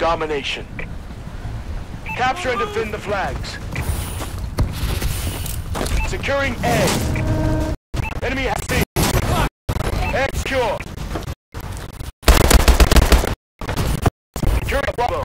domination. Capture and defend the flags. Securing A. Enemy has C. A secure. Securing Bravo.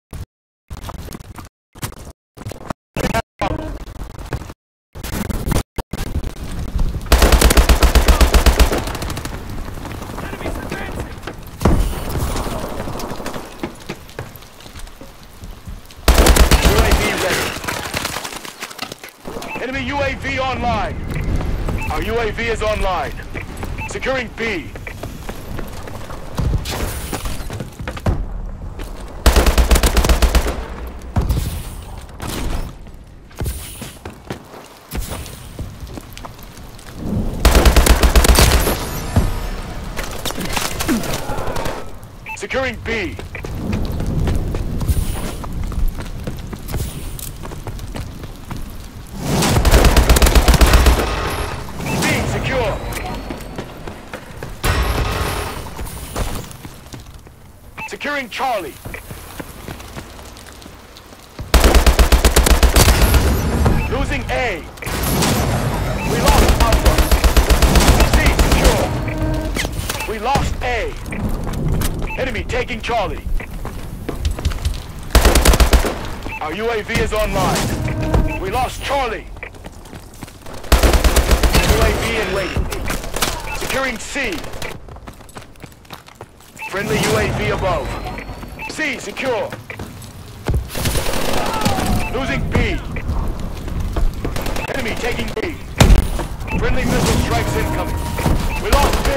Enemy UAV online. Our UAV is online. Securing B. Securing B. Securing Charlie. Losing A. We lost Alpha. C secure. We lost A. Enemy taking Charlie. Our UAV is online. We lost Charlie. UAV in waiting. Securing C. Friendly UAV above. C secure. Losing B. Enemy taking B. Friendly missile strikes incoming. We lost B.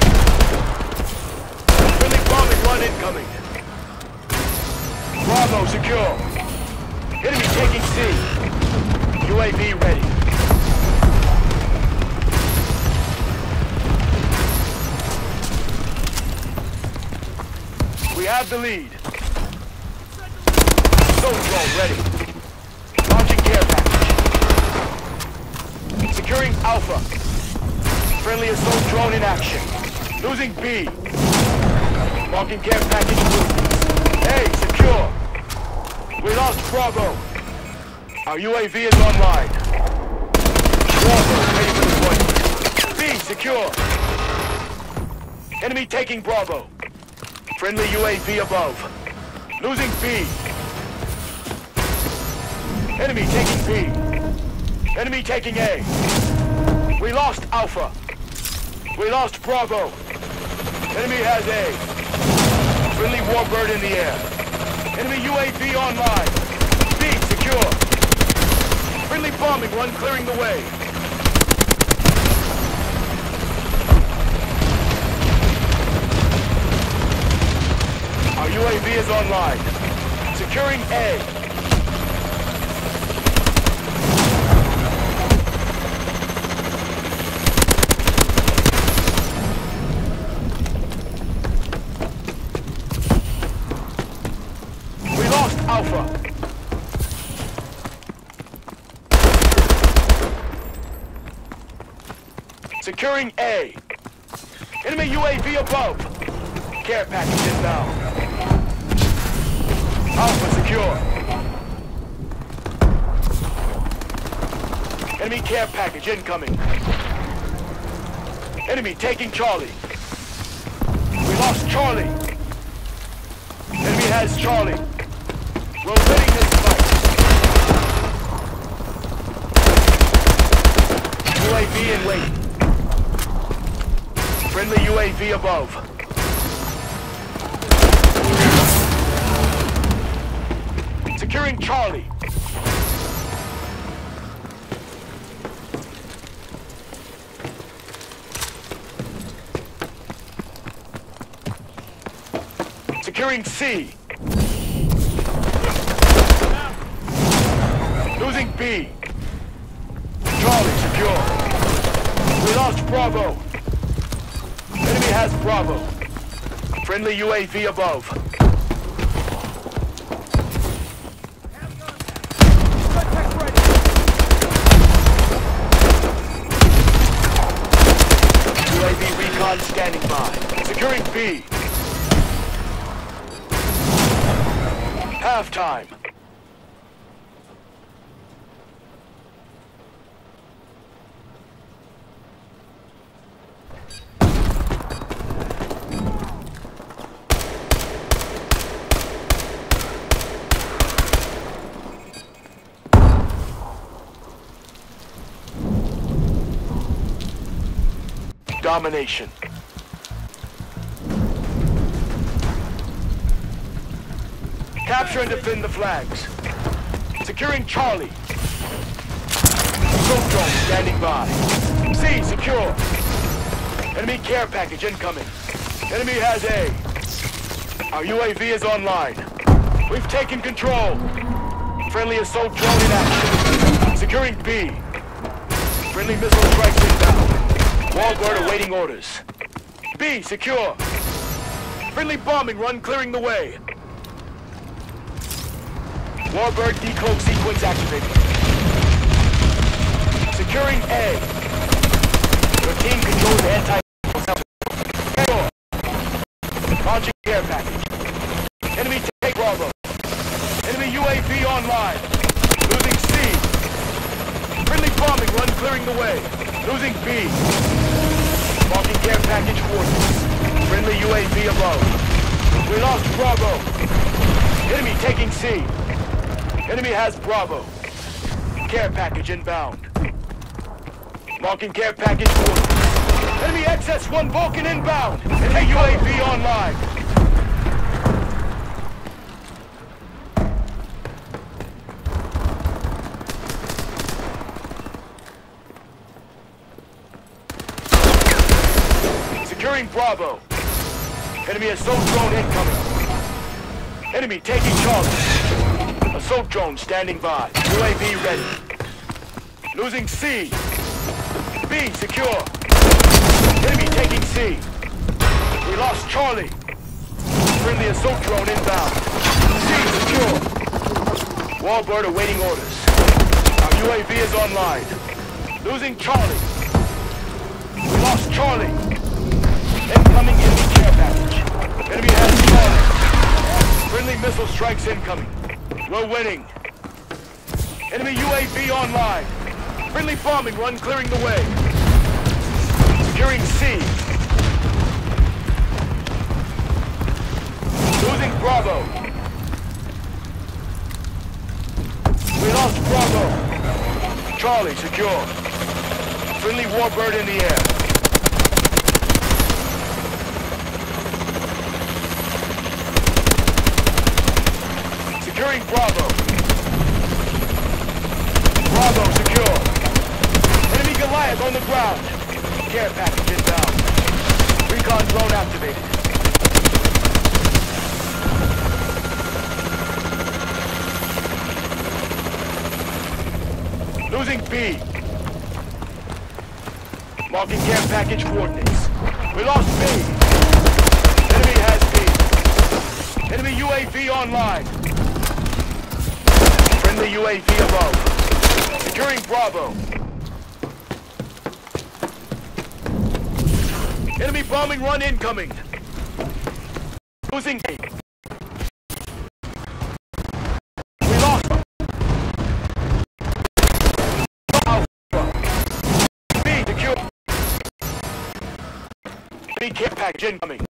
Friendly bombing run incoming. Bravo secure. Enemy taking C. UAV ready. We have the lead. Soldier ready. Launching care package. Securing Alpha. Friendly assault drone in action. Losing B. Marking care package movements. A secure. We lost Bravo. Our UAV is online. Bravo ready for deployment. B secure. Enemy taking Bravo. Friendly UAV above. Losing B. Enemy taking B. Enemy taking A. We lost Alpha. We lost Bravo. Enemy has A. Friendly Warbird in the air. Enemy UAV online. B secure. Friendly bombing run clearing the way. Our UAV is online. Securing A. We lost Alpha. Securing A. Enemy UAV above. Care package inbound. Alpha secure. Enemy care package incoming. Enemy taking Charlie. We lost Charlie. Enemy has Charlie. We're winning this fight. UAV in wait. Friendly UAV above. Securing Charlie. Securing C. Losing B. Charlie secure. We lost Bravo. Enemy has Bravo. Friendly UAV above. UAV recon standing by. Securing B. halftime. Domination. Capture and defend the flags. Securing Charlie. Assault drone standing by. C, secure. Enemy care package incoming. Enemy has A. Our UAV is online. We've taken control. Friendly assault drone in action. Securing B. Friendly missile strikes inbound. Warbird awaiting orders. B, secure. Friendly bombing run clearing the way. Warbird decloak sequence activated. Securing A. Your team controls the anti-missile. Launching care package. Enemy take Bravo. Enemy UAV online. Losing C. Friendly bombing run clearing the way. Losing B. Marking care package coordinates. Friendly UAV above. We lost Bravo. Enemy taking C. Enemy has Bravo. Care package inbound. Marking care package coordinates. Enemy XS-1 Vulcan inbound. Enemy UAV online. Securing Bravo. Enemy assault drone incoming. Enemy taking Charlie. Assault drone standing by. UAV ready. Losing C. B secure. Enemy taking C. We lost Charlie. Friendly assault drone inbound. C secure. Warbird awaiting orders. Our UAV is online. Losing Charlie. We lost Charlie. Incoming enemy care package. Enemy has Charlie. Friendly missile strikes incoming. We're winning. Enemy UAV online. Friendly bombing run clearing the way. Securing C. Losing Bravo. We lost Bravo. Charlie secure. Friendly Warbird in the air. Securing Bravo. Bravo secure. Enemy Goliath on the ground. Care package inbound. Recon drone activated. Losing B. Marking care package coordinates. We lost B. Enemy has B. Enemy UAV online. Friendly UAV above. Securing Bravo. Enemy bombing run incoming. Losing A. We lost Alpha. B secure. Enemy care package incoming.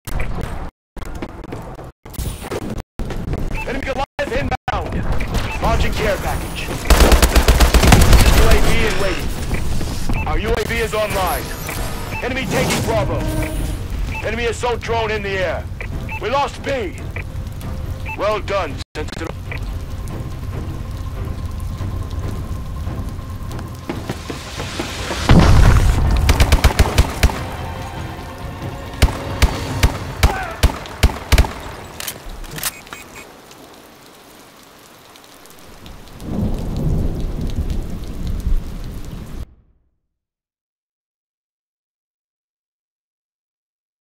Enemy Goliath inbound. Launching care package. UAV in waiting. Our UAV is online. Enemy taking Bravo. Enemy assault drone in the air. We lost B. Well done, Sentinel.